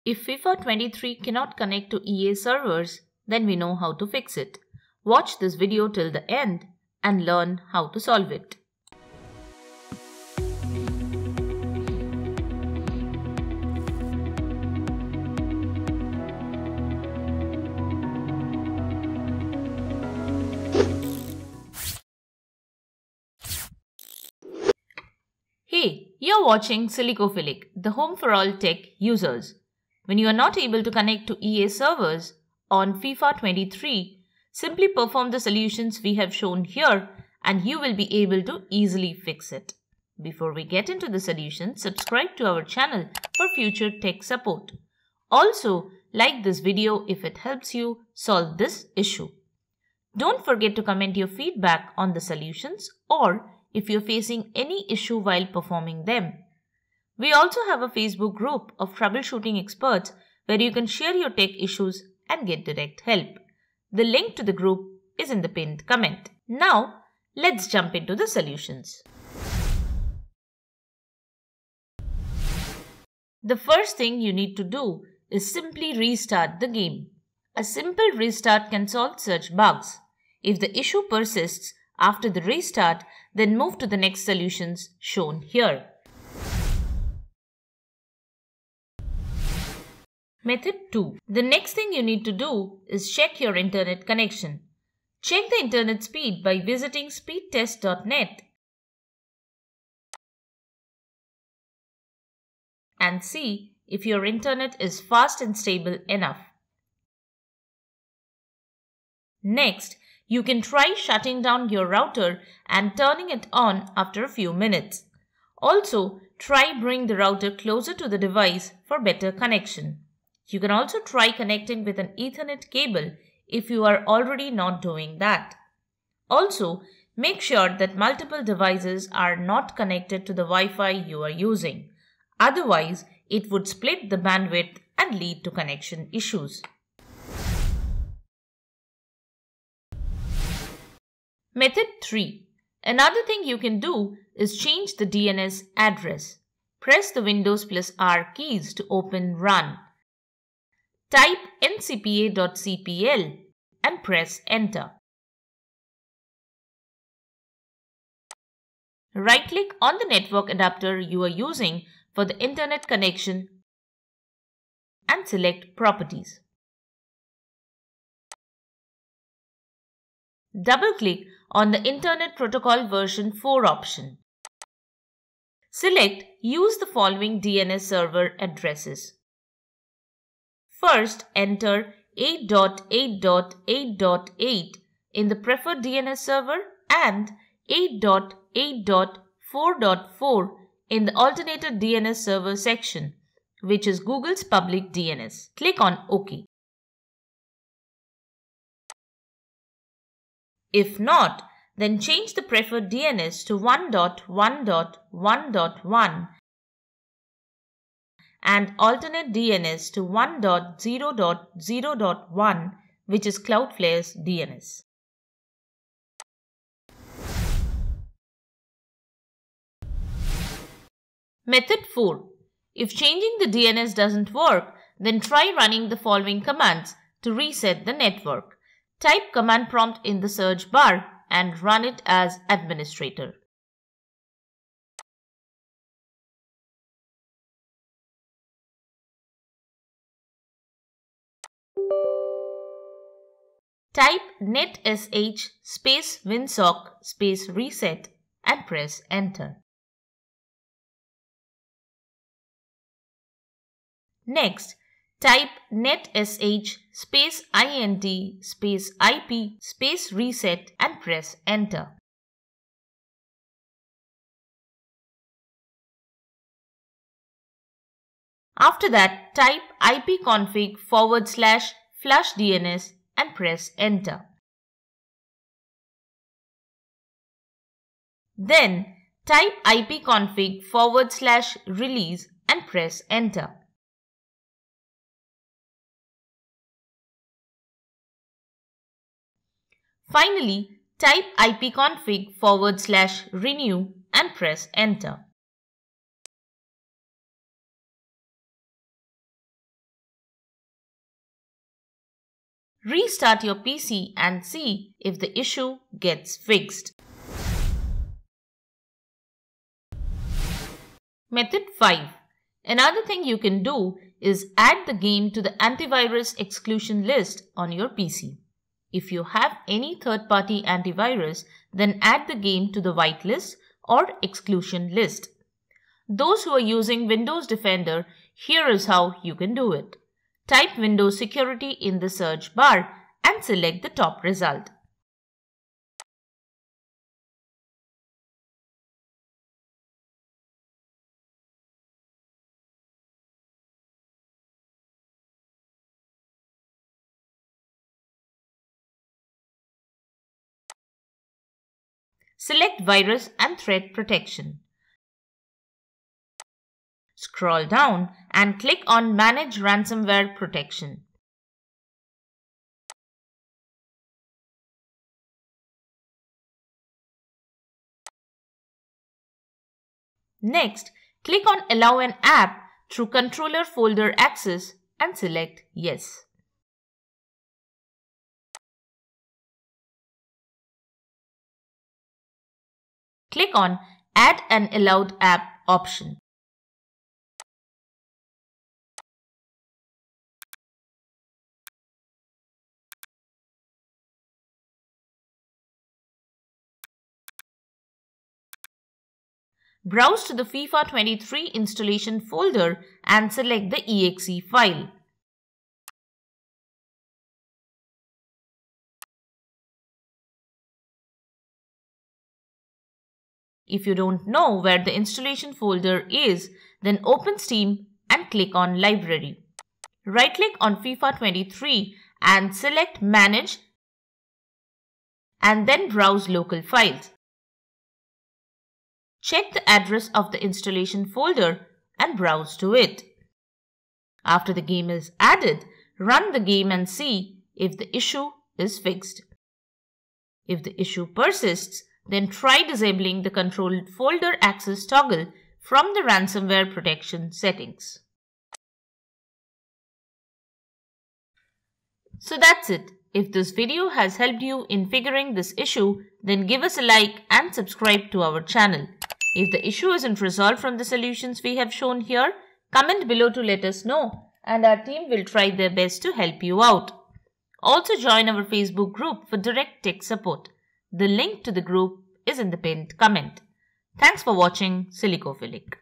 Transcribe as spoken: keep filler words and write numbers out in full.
If FIFA twenty-three cannot connect to E A servers, then we know how to fix it. Watch this video till the end and learn how to solve it. Hey, you're watching Silicophilic, the home for all tech users. When you are not able to connect to E A servers on FIFA twenty-three, simply perform the solutions we have shown here and you will be able to easily fix it. Before we get into the solution, subscribe to our channel for future tech support. Also, like this video if it helps you solve this issue. Don't forget to comment your feedback on the solutions or if you're facing any issue while performing them. We also have a Facebook group of troubleshooting experts where you can share your tech issues and get direct help. The link to the group is in the pinned comment. Now, let's jump into the solutions. The first thing you need to do is simply restart the game. A simple restart can solve such bugs. If the issue persists after the restart, then move to the next solutions shown here. Method two. The next thing you need to do is check your internet connection. Check the internet speed by visiting speedtest dot net and see if your internet is fast and stable enough. Next, you can try shutting down your router and turning it on after a few minutes. Also, try bring the router closer to the device for better connection. You can also try connecting with an Ethernet cable if you are already not doing that. Also, make sure that multiple devices are not connected to the Wi-Fi you are using. Otherwise, it would split the bandwidth and lead to connection issues. Method three. Another thing you can do is change the D N S address. Press the Windows plus R keys to open Run. Type N C P A dot C P L and press Enter. Right-click on the network adapter you are using for the internet connection and select Properties. Double-click on the Internet Protocol version four option. Select Use the following D N S server addresses. First, enter eight dot eight dot eight dot eight in the preferred D N S server and eight dot eight dot four dot four in the alternative D N S server section, which is Google's public D N S. Click on OK. If not, then change the preferred D N S to one dot one dot one dot one and alternate D N S to one dot zero dot zero dot one, which is Cloudflare's D N S. Method four. If changing the D N S doesn't work, then try running the following commands to reset the network. Type command prompt in the search bar and run it as administrator. Type netsh space winsock space reset and press enter. Next, type netsh space int space ip space reset and press enter. After that, type ipconfig forward slash flush DNS and press enter. Then, type ipconfig forward slash release and press enter. Finally, type ipconfig forward slash renew and press enter. Restart your P C and see if the issue gets fixed. Method five. Another thing you can do is add the game to the antivirus exclusion list on your P C. If you have any third-party antivirus, then add the game to the whitelist or exclusion list. Those who are using Windows Defender, here is how you can do it. Type Windows Security in the search bar and select the top result. Select Virus and Threat Protection. Scroll down and click on Manage Ransomware Protection. Next, click on Allow an app through controller folder access and select Yes. Click on Add an allowed app option. Browse to the FIFA twenty-three installation folder and select the E X E file. If you don't know where the installation folder is, then open Steam and click on Library. Right-click on FIFA twenty-three and select Manage and then browse local files. Check the address of the installation folder and browse to it. After the game is added, run the game and see if the issue is fixed. If the issue persists, then try disabling the controlled folder access toggle from the ransomware protection settings. So that's it. If this video has helped you in figuring this issue, then give us a like and subscribe to our channel. If the issue isn't resolved from the solutions we have shown here, comment below to let us know, and our team will try their best to help you out. Also join our Facebook group for direct tech support. The link to the group is in the pinned comment. Thanks for watching Silicophilic.